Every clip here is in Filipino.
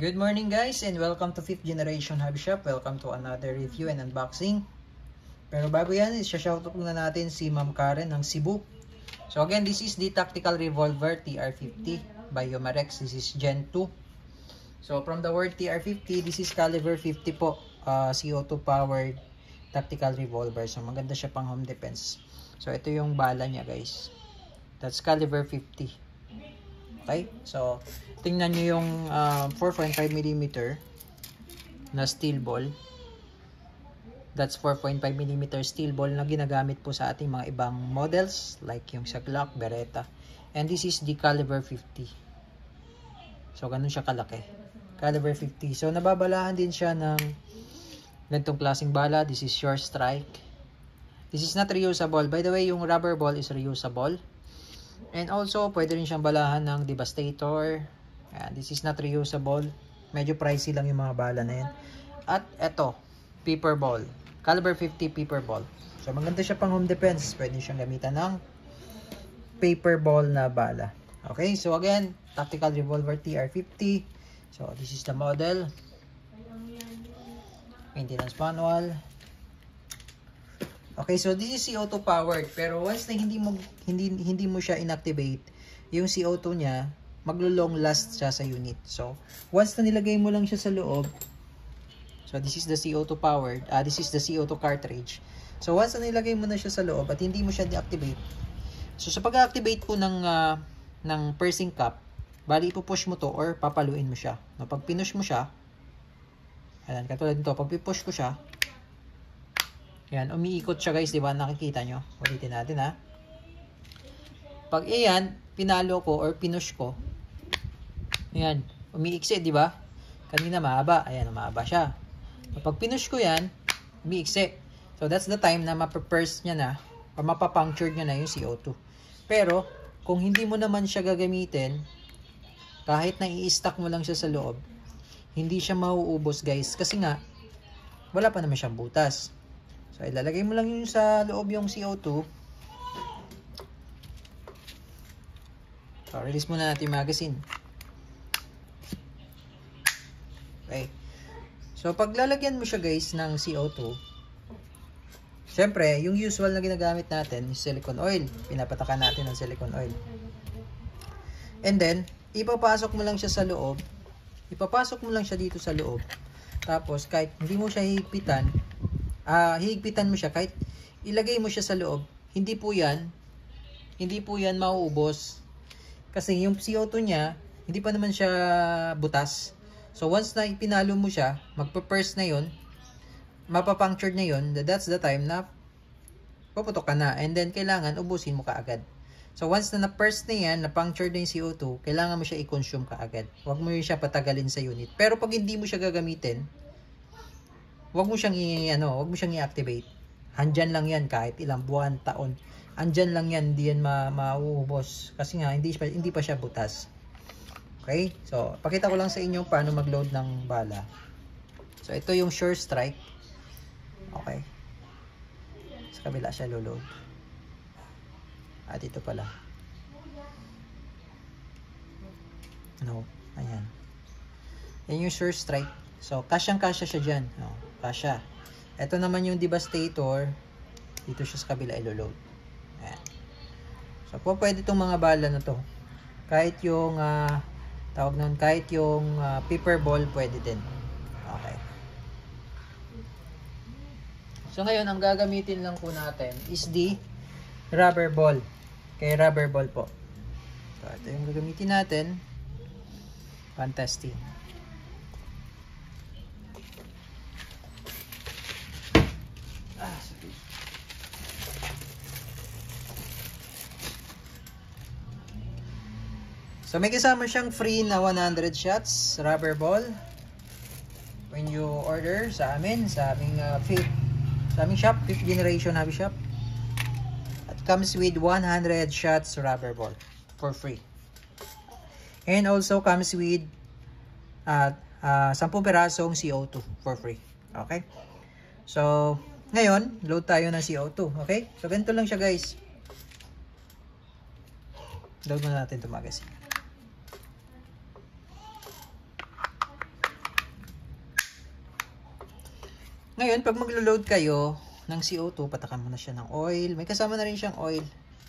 Good morning guys and welcome to 5th Generation Hobby Shop. Welcome to another review and unboxing. Pero bago yan, isa-shoutout na natin si Ma'am Karen ng Cebu. So again, this is the Tactical Revolver TR50 by Yomarex. This is Gen 2. So from the word TR50, this is caliber 50 po. CO2 powered Tactical Revolver. So maganda siya pang home defense. So ito yung bala niya guys. That's caliber 50. Okay, so tingnan nyo yung 4.5mm na steel ball. That's 4.5mm steel ball na ginagamit po sa ating mga ibang models like yung sa Glock, Beretta. And this is the caliber 50. So ganun siya kalaki. Caliber 50. So nababalahan din siya ng ganitong klaseng bala. This is Sure Strike. This is not reusable. By the way, yung rubber ball is reusable. And also, pwede rin siyang balahan ng Devastator. Ayan, this is not reusable. Medyo pricey lang yung mga bala na yan. At eto, paper ball. Caliber 50 paper ball. So, maganda siya pang home defense. Pwede siyang gamitan ng paper ball na bala. Okay, so again, Tactical Revolver TR50. So, this is the model. Maintenance manual. Okay, so this is CO2 powered, pero once na hindi mo siya inactivate, yung CO2 niya maglo-long last siya sa unit. So, once na nilagay mo lang siya sa loob, so this is the CO2 powered, this is the CO2 cartridge. So, once na nilagay mo na siya sa loob at hindi mo siya deactivate, so sa pag-activate po ng pursing cap, bali ipupush mo to or papaluin mo siya. No, pag pinush mo siya, ayan, katulad nito, pag pipush ko siya, yan, umiikot siya guys, di ba? Nakikita nyo. Ulitin natin ha. Pag iyan, pinalo ko or pinush ko, yan, umiiksi, di ba? Kanina mahaba. Ayan, mahaba siya. Pag pinush ko yan, umiiksi. So, that's the time na mapapurse niya na or mapapunctured niya na yung CO2. Pero, kung hindi mo naman siya gagamitin, kahit na i-stack mo lang siya sa loob, hindi siya mauubos guys. Kasi nga, wala pa naman siyang butas. So, ilalagay mo lang yung sa loob yung CO2. So, release muna natin yung magazine. Okay. So, pag lalagyan mo siya guys ng CO2, syempre, yung usual na ginagamit natin is silicone oil. Pinapatakan natin ng silicone oil. And then, ipapasok mo lang siya sa loob. Ipapasok mo lang siya dito sa loob. Tapos, kahit hindi mo siya hihigpitan, hihigpitan mo siya kahit ilagay mo siya sa loob, hindi po yan mauubos kasi yung CO2 niya hindi pa naman siya butas. So once na ipinalo mo siya, magpa-purse na yon, mapapunctured na yon, that's the time na puputok ka na, and then kailangan ubusin mo kaagad. So once na na-purse na yan, na-punctured na yung CO2, kailangan mo siya i-consume kaagad. Huwag mo siya patagalin sa unit. Pero pag hindi mo siya gagamitin, huwag mo siyang i-activate. Handyan lang yan kahit ilang buwan, taon. Andyan lang yan, hindi yan mauubos. Kasi nga, hindi pa siya butas. Okay? So, pakita ko lang sa inyo paano mag-load ng bala. So, ito yung Sure Strike. Okay. Sa kabila siya lo-load. At ito pala. No. Ayan. Yan yung Sure Strike. So, kasyang-kasya siya dyan. No, kasya. Ito naman yung Devastator. Dito siya sa kabila ilo-load. Ayan. So, pwede itong mga bala na to. Kahit yung, tawag nun, kahit yung paper ball, pwede din. Okay. So, ngayon, ang gagamitin lang po natin is the rubber ball. Okay, rubber ball po. So, ito yung gagamitin natin. Fantastic. So, may kasama siyang free na 100 shots rubber ball when you order sa aming shop, 5th Generation Hobby Shop. It comes with 100 shots rubber ball for free. And also comes with 10 pirasong CO2 for free. Okay? So, ngayon, load tayo ng CO2. Okay? So, ganito lang siya guys. Load muna natin ito magazine. Ngayon, pag maglo-load kayo ng CO2, patakan mo na siya ng oil. May kasama na rin siyang oil.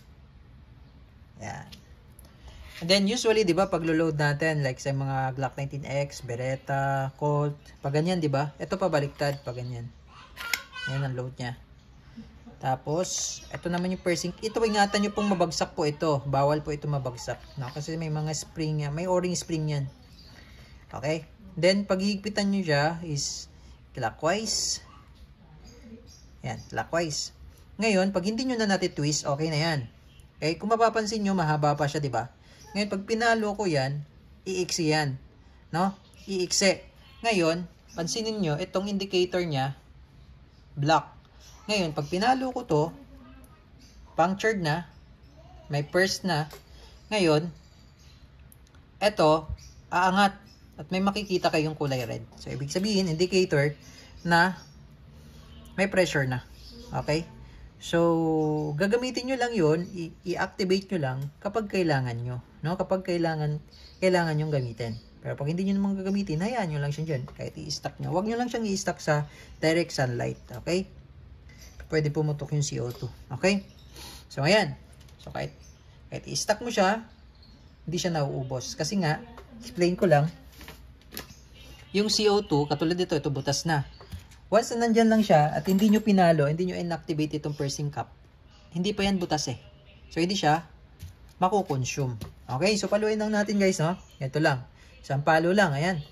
Yan. And then, usually, di ba, pag lo-load natin, like sa mga Glock 19X, Beretta, Colt, pag ganyan, di ba? Ito pa baliktad, pag ganyan. Yan ang load niya. Tapos, ito naman yung pursing. Ito, ingatan nyo pong mabagsak po ito. Bawal po ito mabagsak. No? Kasi may mga spring yan. May o-ring spring yan. Okay? Then, pag higpitan nyo siya is clockwise. Yan, clockwise. Ngayon, pag hindi nyo na natin twist, okay na yan. Okay? Kung mapapansin nyo, mahaba pa siya, di ba? Ngayon, pag pinalo ko yan, iiksi yan. No? Iiksi. Ngayon, pansinin nyo, itong indicator niya, black. Ngayon, pag pinalo ko to, punctured na, may purse na. Ngayon, eto, aangat. At may makikita kayong kulay red. So, ibig sabihin, indicator na may pressure na. Okay? So, gagamitin nyo lang yun, i-activate nyo lang kapag kailangan nyo. No? Kapag kailangan nyo gamitin. Pero pag hindi nyo naman gagamitin, hayaan nyo lang siya dyan. Kahit i-stack nyo. Huwag nyo lang siyang i-stack sa direct sunlight. Okay? Pwede pumutok yung CO2. Okay? So, ayan. So, kahit i-stack mo siya, hindi siya nauubos. Kasi nga, explain ko lang, yung CO2, katulad dito, ito butas na. Once na nandyan lang siya at hindi nyo pinalo, hindi nyo inactivate itong pursing cap, hindi pa yan butas eh. So, hindi siya makukonsume. Okay? So, paluin lang natin guys, no? Ito lang. Isang palo lang. Ayan.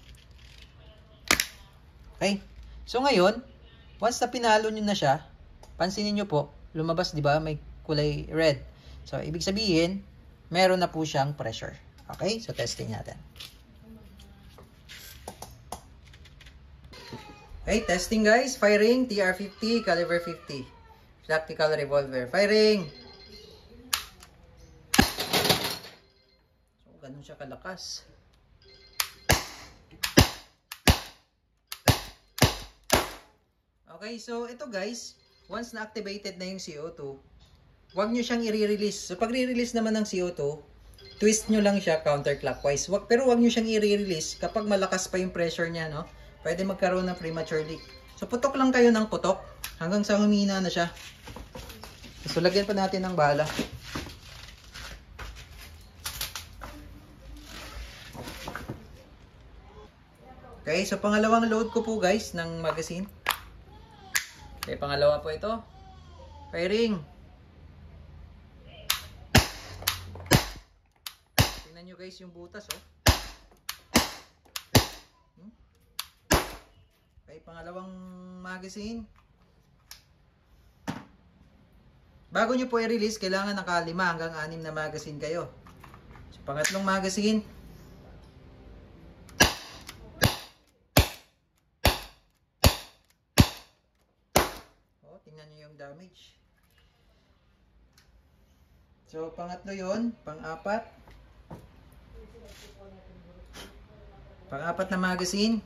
Okay? So, ngayon, once na pinalo nyo na siya, pansinin nyo po, lumabas, di ba? May kulay red. So, ibig sabihin, meron na po siyang pressure. Okay? So, testing natin. Okay, testing guys. Firing, TR-50, caliber 50. Tactical revolver. Firing! So, ganun siya kalakas. Okay, so ito guys, once na-activated na yung CO2, huwag nyo siyang i-release. So, pag re-release naman ng CO2, twist nyo lang siya counterclockwise. Pero huwag nyo siyang i-release kapag malakas pa yung pressure niya, no? Pwede magkaroon ng premature leak. So, putok lang kayo ng putok hanggang sa humina na siya. So, lagyan pa natin ng bala. Okay, so pangalawang load ko po guys ng magazine. Okay, pangalawa po ito. Firing. Tingnan nyo guys yung butas, oh. Okay, pangalawang magazine. Bago nyo po i-release, kailangan naka 5 hanggang 6 na magazine kayo. So, pangatlong magazine. Oh, tingnan nyo yung damage. So, pangatlo yun. Pang-apat. Pang-apat na magazine.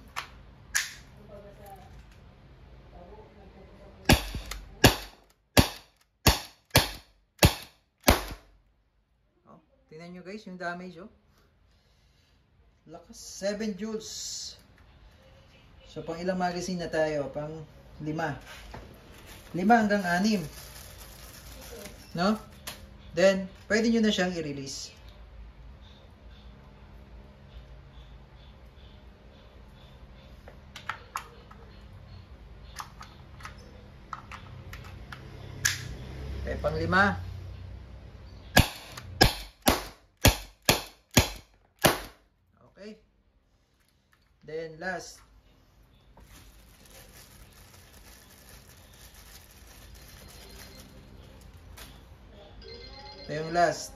Tingnan nyo guys yung damage, oh. Lakas, 7 joules. So, pang ilang magazine na tayo? Pang 5. 5 hanggang 6. No? Then, pwede nyo na siyang i-release. Okay, pang 5. Then last. Ito yung last.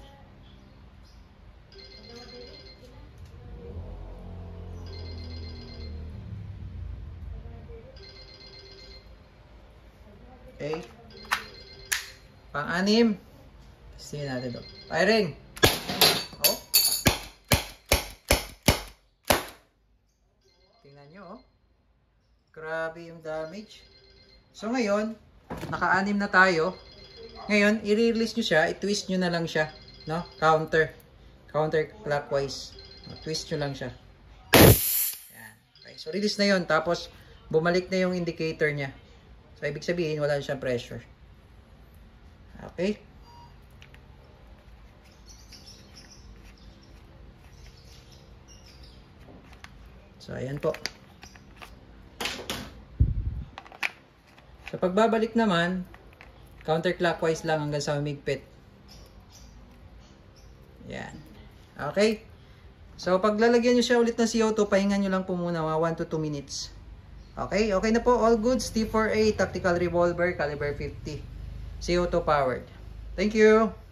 Okay. Pang-6. Testingin natin ito. Firing. Oh. Tingnan nyo, oh. Grabe yung damage. So ngayon, naka-6 na tayo. Ngayon, i-release nyo siya, i-twist nyo na lang siya, no? Counterclockwise. Twist nyo lang siya. Yan. Okay, so release na yon. Tapos, bumalik na yung indicator niya. So, ibig sabihin, wala siyang pressure. Okay? So, ayan po. So, pagbabalik naman, counterclockwise lang hanggang sa humigpit. Yan. Okay? So, paglalagyan nyo siya ulit ng CO2, pahingan nyo lang po muna mga 1 to 2 minutes. Okay? Okay na po. All goods. T4A Tactical Revolver, caliber 50. CO2 powered. Thank you!